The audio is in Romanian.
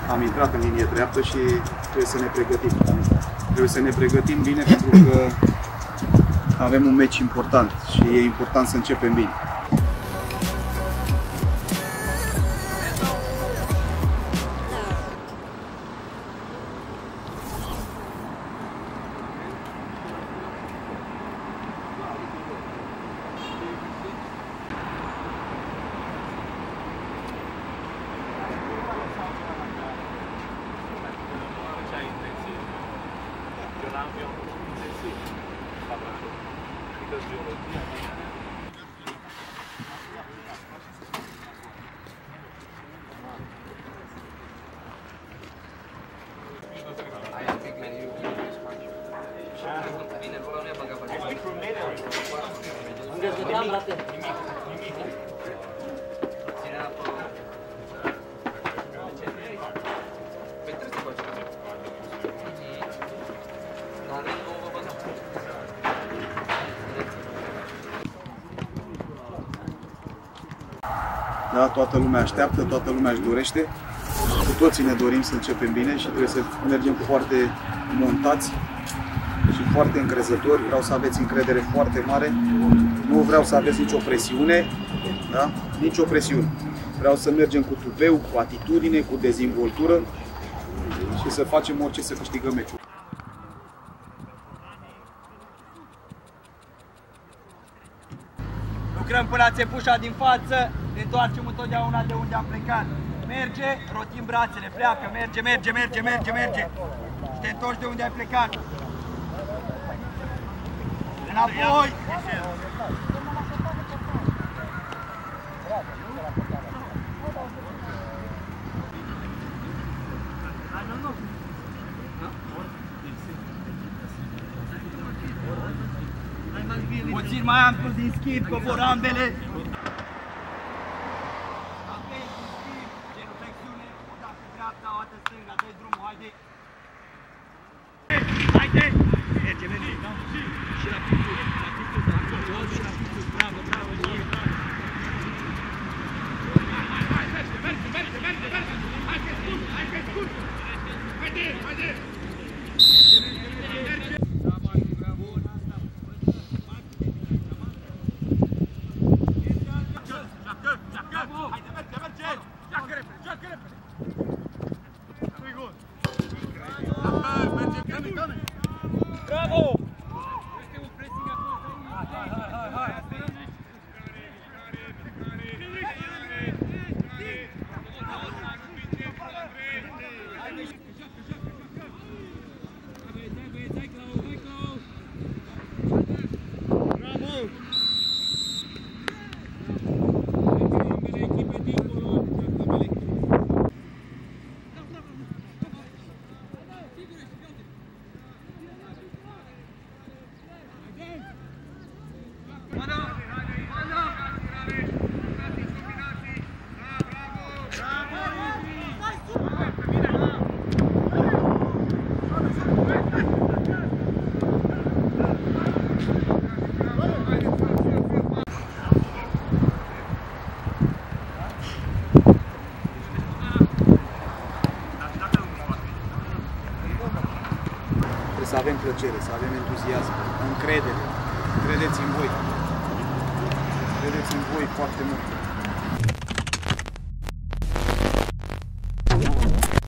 Am intrat în linie dreaptă și trebuie să ne pregătim. Trebuie să ne pregătim bine pentru că avem un meci important și e important să începem bine. Da, toată lumea așteaptă, toată lumea își dorește. Cu toții ne dorim să începem bine și trebuie să mergem foarte montați și foarte încrezători. Vreau să aveți încredere foarte mare. Nu vreau să aveți nicio presiune, da? Nicio presiune. Vreau să mergem cu tupeu, cu atitudine, cu dezvoltură și să facem orice să câștigăm meciul. Lucrăm până la țepușa din față, ne întoarcem întotdeauna de unde am plecat. Merge, rotim brațele, pleacă, merge, merge, merge, merge, merge. Și te întorci de unde ai plecat. Înapoi! Puțin mai am spus din schimb, cobor ambele. Genuflexiune, o dată dreapta, o dată stânga, dă-i drumul, haide! Haide! Merge, merge! Și la pictul, acolo, și la pictul, bravo, bravo! Hai, merge, merge, merge, merge, merge! Hai pe scurt, hai pe scurt! Haide, haide! Bravo! Este un pressing acolo. Hai. Bravo! Să avem plăcere, să avem entuziasm, încredere. Credeți în voi. Credeți în voi foarte mult.